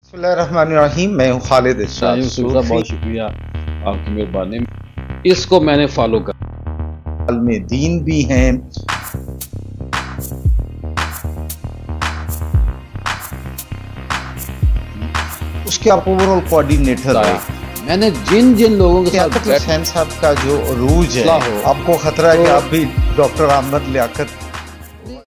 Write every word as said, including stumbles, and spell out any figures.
बिस्मिल्लाहिर्रहमानिर्रहीम। मैं हूँ खालिद इरशाद सूफी। बहुत शुक्रिया आपकी मेहरबानी। इसको मैंने फॉलो कर में दीन भी हैं। उसके आप ओवरऑल कोऑर्डिनेटर हैं। मैंने जिन जिन लोगों के साथ हुसैन साहब का जो रूज है, आपको खतरा है तो, कि आप भी डॉक्टर अहमद लियाकत